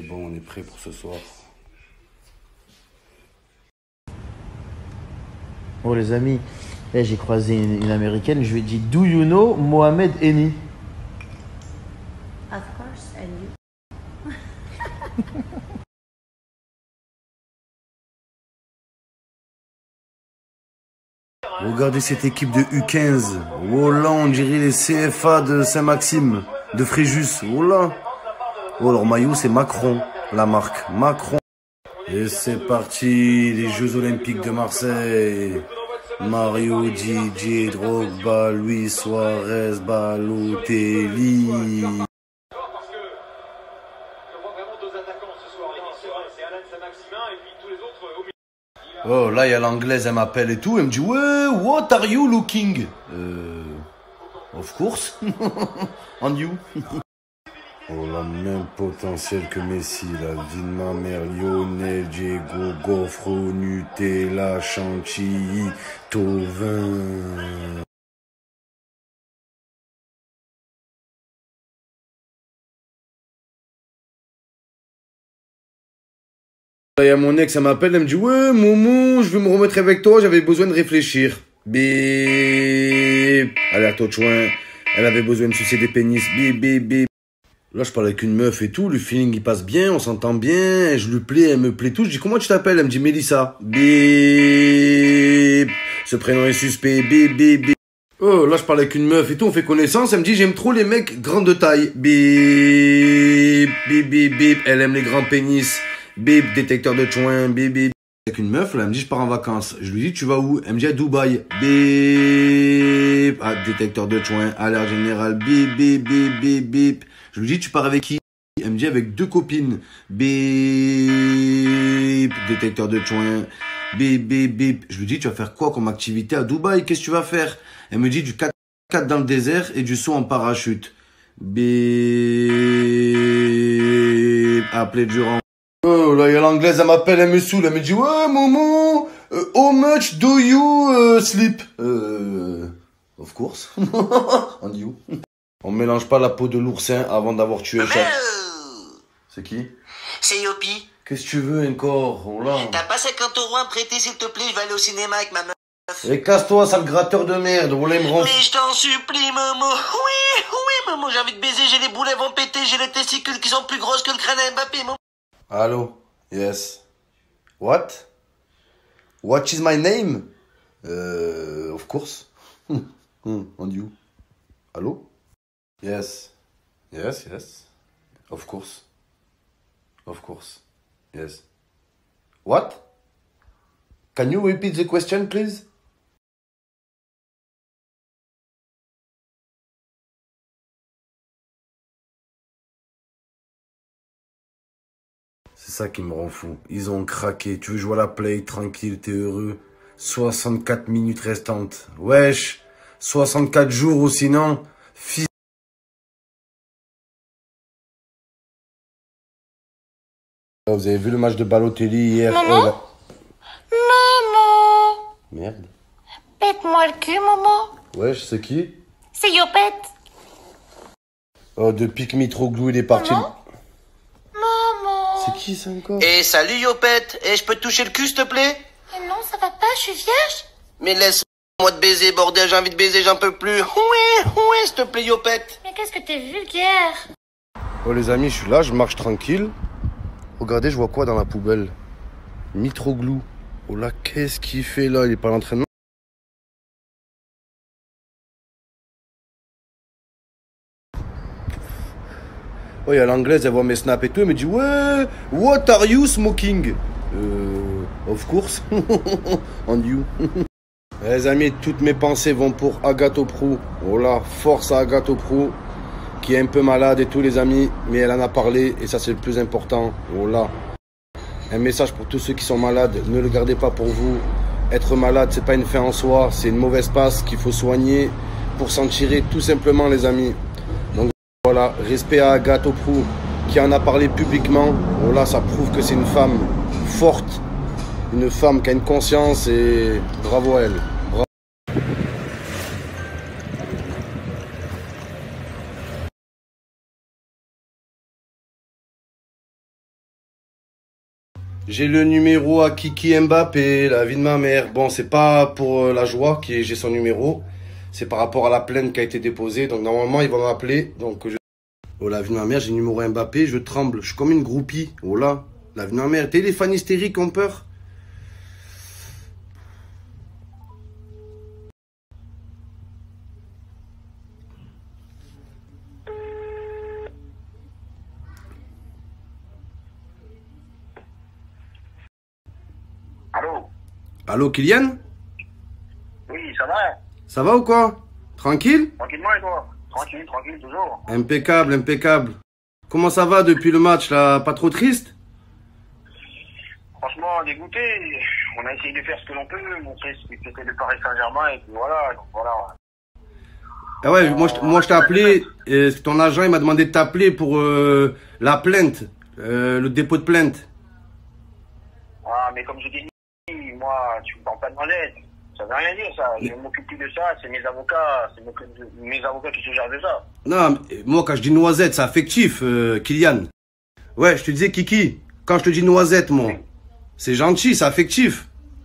bon, on est prêt pour ce soir. Oh les amis, là j'ai croisé une américaine, je lui ai dit Do you know Mohamed Eni? Of course, and you. Regardez cette équipe de U15. Oh là, on dirait les CFA de Saint-Maxime, de Fréjus. Oh là. Oh, leur maillot, c'est Macron, la marque. Macron. Et c'est parti, les Jeux Olympiques de Marseille. Mario, Didier, Drogba, Luis Suarez, Balotelli. Oh, là, il y a l'anglaise, elle m'appelle et tout. Elle me dit, ouais, what are you looking? Of course. On you. Oh, la même potentiel que Messi, la vie de ma mère, Lionel, Diego, Goffre, Nutella, Chantilly, Tovin. Il y a mon ex, elle m'appelle, elle me dit, ouais, Momo, je veux me remettre avec toi, j'avais besoin de réfléchir. Bip. Alerte au chouin. Elle avait besoin de sucer des pénis. Bip, bip, bip. Là, je parle avec une meuf et tout, le feeling il passe bien, on s'entend bien, je lui plais, elle me plaît tout. Je dis, comment tu t'appelles? Elle me dit, Mélissa. Bip. Ce prénom est suspect. Bip, bip, bip. Oh, là, je parle avec une meuf et tout, on fait connaissance, elle me dit, j'aime trop les mecs grands de taille. Bip, bip, bip, bip. Elle aime les grands pénis. Bip, détecteur de chouin. Bip, bip. Avec une meuf, là, elle me dit, je pars en vacances. Je lui dis, tu vas où? Elle me dit, à Dubaï. Bip. Ah, détecteur de chouin. Alerte générale. Bip, bip, bip, bip, bip. Je lui dis, tu pars avec qui? Elle me dit, avec 2 copines. Bip. Détecteur de chouin. Bip, bip, bip. Je lui dis, tu vas faire quoi comme activité à Dubaï? Qu'est-ce que tu vas faire? Elle me dit, du 4x4 dans le désert et du saut en parachute. Bip. Appelé Durand. Oh, là, il y a l'anglaise, elle m'appelle, elle me saoule. Elle me dit, ouais, Momo, how much do you sleep? Of course. On you. On mélange pas la peau de l'oursin avant d'avoir tué un chat. C'est qui? C'est Yopi. Qu'est-ce que tu veux encore? Oh là. T'as pas 50 € à me prêter, s'il te plaît? Je vais aller au cinéma avec ma meuf. Et casse-toi, sale gratteur de merde. On l'aime rend. Mais je t'en supplie, Momo. Oui, Momo, j'ai envie de baiser, j'ai les boulets vont péter, j'ai les testicules qui sont plus grosses que le crâne à Mbappé, Momo. Allô? Yes. What? What is my name? Of course. On you. Allô? Yes. Yes, yes. Of course. Of course. Yes. What? Can you repeat the question, please? C'est ça qui me rend fou. Ils ont craqué. Tu veux jouer à la play, tranquille, t'es heureux. 64 minutes restantes. Wesh. 64 jours ou sinon, fils. Vous avez vu le match de Balotelli hier? Maman? Maman! Merde. Pète-moi le cul, Momo. Wesh, c'est qui? C'est Yopette. Oh, depuis que Mitroglou il est parti. Maman? Maman! C'est qui ça encore? Eh, salut Yopette. Eh, je peux te toucher le cul, s'il te plaît? Mais non, ça va pas, je suis vierge. Mais laisse-moi te baiser, bordel, j'ai envie de baiser, j'en peux plus. Ouais, s'il te plaît, Yopette. Mais qu'est-ce que t'es vulgaire. Oh les amis, je suis là, je marche tranquille. Regardez, je vois quoi dans la poubelle? Mitroglou. Oh là, qu'est-ce qu'il fait là? Il est pas à l'entraînement? Oh, il y a l'anglaise, elle voit mes snaps et tout, elle me dit, ouais, what are you smoking? Of course. On you. Les amis, toutes mes pensées vont pour Agathoprou. Oh là, force à Agathoprou, qui est un peu malade et tout les amis, mais elle en a parlé et ça c'est le plus important. Oh là. Un message pour tous ceux qui sont malades, ne le gardez pas pour vous. Être malade, c'est pas une fin en soi, c'est une mauvaise passe qu'il faut soigner pour s'en tirer tout simplement les amis. Donc voilà, respect à Agathoprou qui en a parlé publiquement. Oh là, ça prouve que c'est une femme forte, une femme qui a une conscience et bravo à elle. J'ai le numéro à Kiki Mbappé, la vie de ma mère. Bon, c'est pas pour la joie que j'ai son numéro. C'est par rapport à la plainte qui a été déposée. Donc, normalement, il va m'appeler. Donc, oh, la vie de ma mère, j'ai le numéro Mbappé. Je tremble. Je suis comme une groupie. Oh là, la vie de ma mère. T'es les fans hystériques ont peur. Allô? Allô, Kylian? Oui, ça va? Ça va ou quoi? Tranquille? Tranquillement et toi? Tranquille, tranquille, toujours. Impeccable, impeccable. Comment ça va depuis le match là? Pas trop triste? Franchement, dégoûté. On a essayé de faire ce que l'on peut, montrer ce que c'était le Paris Saint-Germain et puis voilà. Donc voilà. Ah ouais, moi je t'ai appelé, ton agent il m'a demandé de t'appeler pour la plainte, le dépôt de plainte. Ah, mais comme je t'ai dit, moi, tu me parles pas de noisette. Ça veut rien dire, ça. Je m'occupe plus de ça. C'est mes avocats. C'est mes avocats qui se gèrent de ça. Non, mais moi quand je dis noisette, c'est affectif, Kylian. Ouais, je te disais Kiki, quand je te dis noisette, moi, c'est gentil, c'est affectif.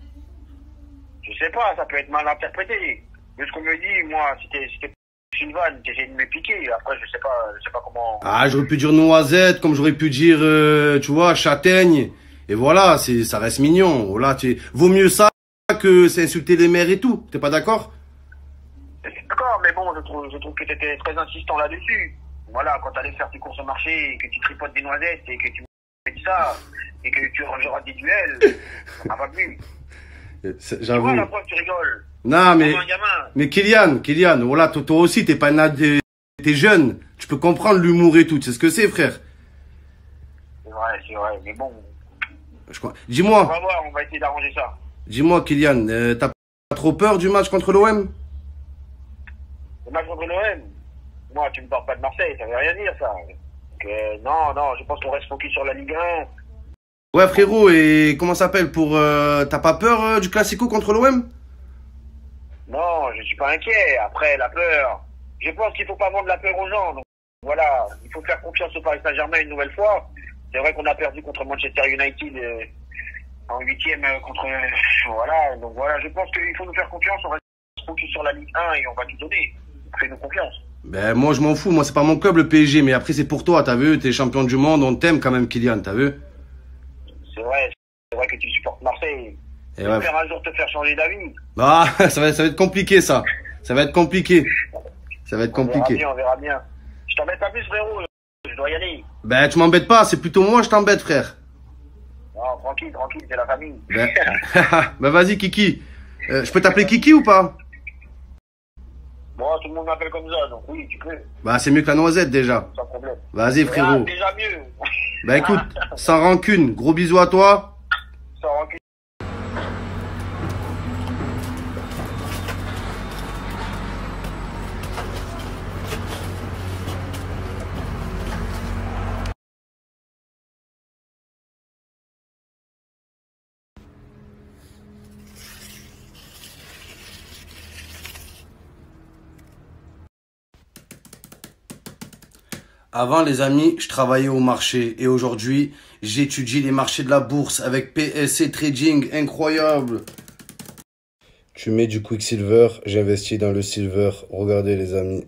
Je sais pas, ça peut être mal interprété. De ce qu'on me dit, moi, c'était une vanne, t'essayais de me piquer. Après, je sais pas comment. Ah, j'aurais pu dire noisette, comme j'aurais pu dire, tu vois, châtaigne. Et voilà, ça reste mignon. Voilà, vaut mieux ça que c'est insulter les mères et tout. T'es pas d'accord? D'accord, mais bon, je trouve que tu étais très insistant là-dessus. Voilà, quand tu allais faire tes courses au marché, et que tu tripotes des noisettes, et que tu me dis ça, et que tu rangeras des duels, ça m'a pas plu. Tu J'avoue. vois, la preuve, tu rigoles. Non, mais, Comme un gamin. mais Kylian, voilà, toi aussi, t'es t'es jeune. Tu peux comprendre l'humour et tout. Tu sais ce que c'est, frère? C'est vrai, mais bon. On Dis-moi, va voir, on va essayer d'arranger ça. dis-moi, Kylian, t'as pas trop peur du match contre l'OM? Le match contre l'OM, moi, tu me parles pas de Marseille, ça veut rien dire, ça. Donc, non, je pense qu'on reste focus sur la Ligue 1. Ouais, frérot, et comment ça s'appelle pour t'as pas peur du Classico contre l'OM? Non, je suis pas inquiet. Après, la peur, je pense qu'il faut pas vendre la peur aux gens. Donc, voilà, il faut faire confiance au Paris Saint-Germain une nouvelle fois. C'est vrai qu'on a perdu contre Manchester United en 8e contre... Voilà, donc voilà, je pense qu'il faut nous faire confiance. On reste focus sur la Ligue 1 et on va tout donner. Fais-nous confiance. Ben, moi, je m'en fous. Moi, c'est pas mon club, le PSG. Mais après, c'est pour toi, t'as vu? T'es champion du monde. On t'aime quand même, Kylian, t'as vu? C'est vrai que tu supportes Marseille. Et ouais. J'espère un jour te faire changer d'avis. Ah, ça va être compliqué, ça. Ça va être compliqué. Ça va être compliqué. On verra bien. Je t'embête pas plus, frérot. Je dois y aller. Ben, tu m'embêtes pas. C'est plutôt moi, je t'embête, frère. Non, tranquille, c'est la famille. Ben, ben vas-y, Kiki. Je peux t'appeler Kiki ou pas? Moi, tout le monde m'appelle comme ça, donc oui, tu peux. Bah, c'est mieux que la noisette, déjà. Sans problème. Vas-y, frérot. Déjà mieux. Bah, écoute, sans rancune. Gros bisous à toi. Sans rancune. Avant, les amis, je travaillais au marché et aujourd'hui, j'étudie les marchés de la bourse avec PSC Trading. Incroyable. Tu mets du Quicksilver, j'investis dans le silver. Regardez, les amis,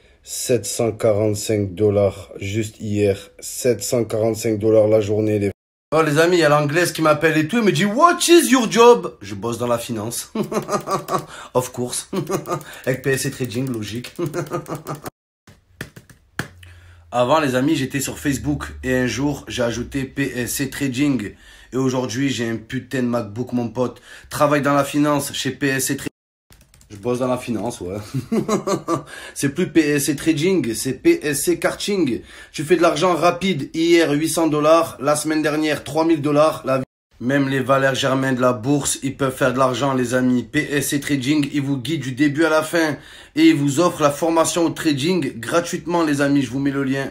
745 $, juste hier. 745 $ la journée, les... Oh, les amis, il y a l'anglaise qui m'appelle et tout. Elle me dit, what is your job? Je bosse dans la finance. Of course. Avec PSC Trading, logique. Avant, les amis, j'étais sur Facebook et un jour, j'ai ajouté PSC Trading. Et aujourd'hui, j'ai un putain de MacBook, mon pote. Travaille dans la finance chez PSC Trading. Je bosse dans la finance, ouais. C'est plus PSC Trading, c'est PSC Karting. Tu fais de l'argent rapide. Hier, 800 $. La semaine dernière, 3000 $. La... Même les Valères Germain de la bourse, ils peuvent faire de l'argent, les amis. PSC Trading, ils vous guident du début à la fin. Et ils vous offrent la formation au trading gratuitement, les amis. Je vous mets le lien.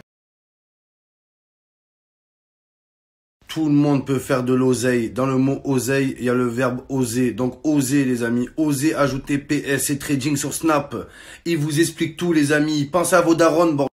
Tout le monde peut faire de l'oseille. Dans le mot oseille, il y a le verbe oser. Donc, osez, les amis. Osez ajouter PSC Trading sur Snap. Ils vous expliquent tout, les amis. Pensez à vos darons, bordel.